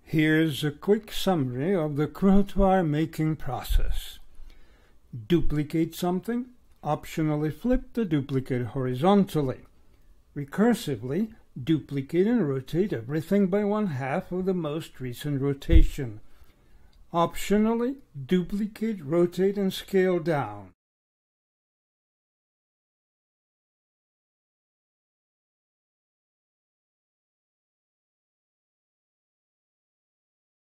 Here's a quick summary of the Kruhotvary making process. Duplicate something, optionally flip the duplicate horizontally. Recursively, duplicate and rotate everything by 1/2 of the most recent rotation. Optionally, duplicate, rotate, and scale down.